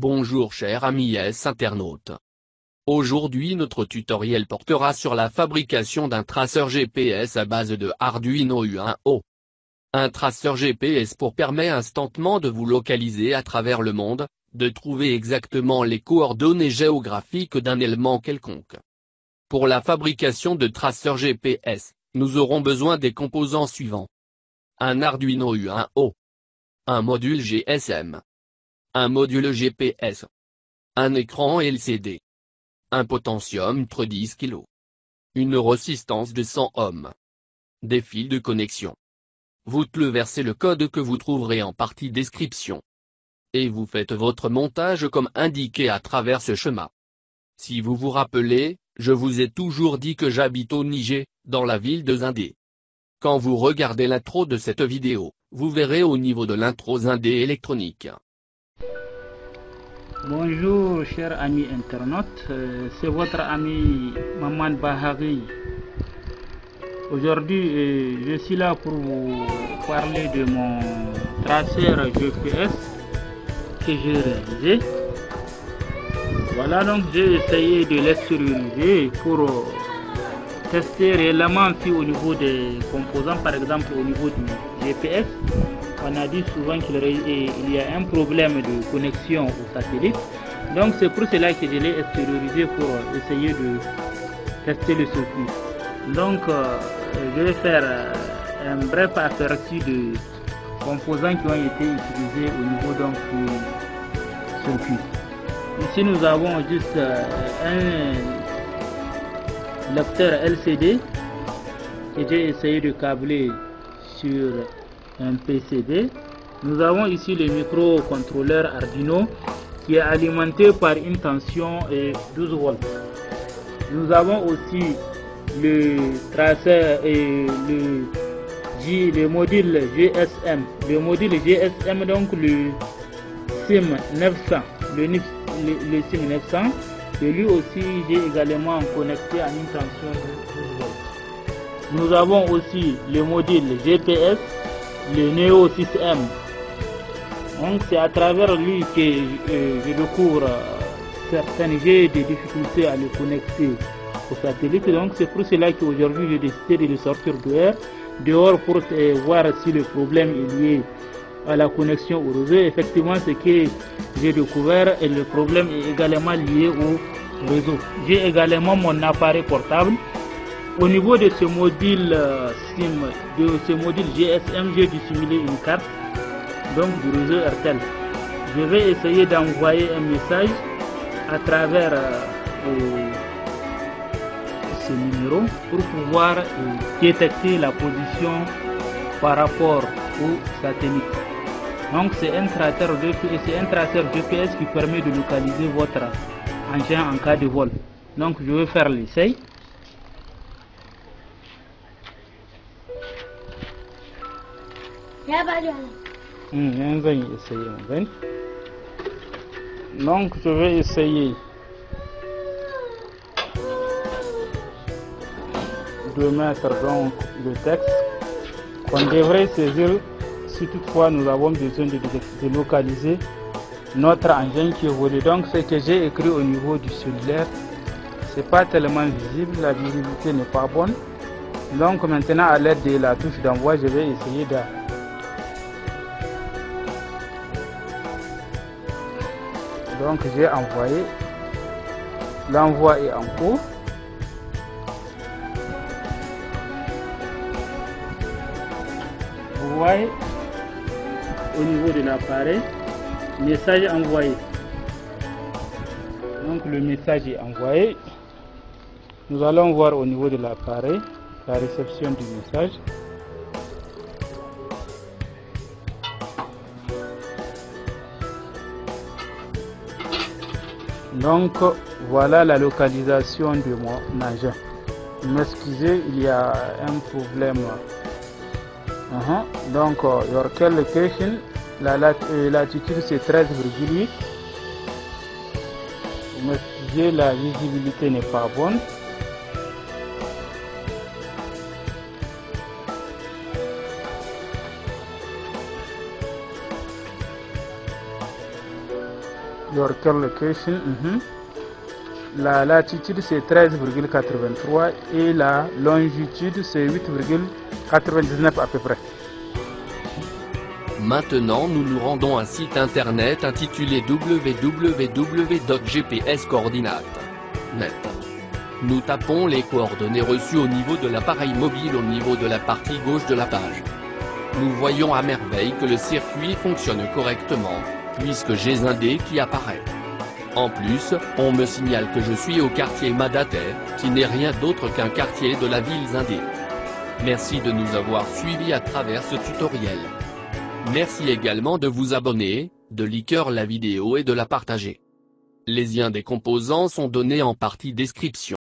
Bonjour chers amis internautes. Aujourd'hui notre tutoriel portera sur la fabrication d'un traceur GPS à base de Arduino Uno. Un traceur GPS permet instantanément de vous localiser à travers le monde, de trouver exactement les coordonnées géographiques d'un élément quelconque. Pour la fabrication de traceurs GPS, nous aurons besoin des composants suivants. Un Arduino Uno. Un module GSM. Un module GPS. Un écran LCD. Un potentiommètre 10 kg. Une résistance de 100 ohms. Des fils de connexion. Vous versez le code que vous trouverez en partie description. Et vous faites votre montage comme indiqué à travers ce schéma. Si vous vous rappelez, je vous ai toujours dit que j'habite au Niger, dans la ville de Zindé. Quand vous regardez l'intro de cette vidéo, vous verrez au niveau de l'intro Zindé électronique. Bonjour chers amis internautes, c'est votre ami Maman Bahari. Aujourd'hui je suis là pour vous parler de mon traceur GPS que j'ai réalisé. Voilà, donc j'ai essayé de l'extérioriser pour tester réellement si au niveau des composants, par exemple au niveau du GPS, on a dit souvent qu'il y a un problème de connexion au satellite. Donc c'est pour cela que je l'ai extériorisé pour essayer de tester le circuit. Donc je vais faire un bref aperçu de composants qui ont été utilisés au niveau donc du circuit. Ici nous avons juste un lecteur LCD que j'ai essayé de câbler sur un PCB. Nous avons ici le microcontrôleur Arduino qui est alimenté par une tension et 12 volts. Nous avons aussi le traceur et le module GSM. Le module GSM, donc le SIM 900. Le SIM 900. Et lui aussi, j'ai également connecté à une tension de 12 volts. Nous avons aussi le module GPS, le Neo 6M. Donc c'est à travers lui que je découvre j'ai des difficultés à le connecter au satellite. Donc c'est pour cela qu'aujourd'hui j'ai décidé de le sortir dehors pour voir si le problème est lié à la connexion au réseau. Effectivement, ce que j'ai découvert et le problème est également lié au réseau. J'ai également mon appareil portable. Au niveau de ce module SIM, de ce module GSM, j'ai dissimulé une carte donc du réseau RTL. Je vais essayer d'envoyer un message à travers ce numéro pour pouvoir détecter la position par rapport au satellite. Donc c'est un traceur GPS qui permet de localiser votre engin en cas de vol. Donc je vais faire l'essai. Donc je vais essayer de mettre donc le texte qu'on devrait saisir si toutefois nous avons besoin de localiser notre engin qui est volé. Donc ce que j'ai écrit au niveau du cellulaire, c'est pas tellement visible, la visibilité n'est pas bonne. Donc maintenant à l'aide de la touche d'envoi, je vais essayer de donc j'ai envoyé, l'envoi est en cours. Vous voyez au niveau de l'appareil, message envoyé. Donc le message est envoyé. Nous allons voir au niveau de l'appareil la réception du message. Donc voilà la localisation de mon engin. M'excusez, il y a un problème. Donc your location, la latitude c'est 13,8. M'excusez, la visibilité n'est pas bonne. Yorker location. La latitude c'est 13,83 et la longitude c'est 8,99 à peu près. Maintenant nous nous rendons à un site internet intitulé www.gpscoordinates.net. Nous tapons les coordonnées reçues au niveau de l'appareil mobile au niveau de la partie gauche de la page. Nous voyons à merveille que le circuit fonctionne correctement, puisque j'ai Zindé qui apparaît. En plus, on me signale que je suis au quartier Madater, qui n'est rien d'autre qu'un quartier de la ville Zindé. Merci de nous avoir suivis à travers ce tutoriel. Merci également de vous abonner, de liker la vidéo et de la partager. Les liens des composants sont donnés en partie description.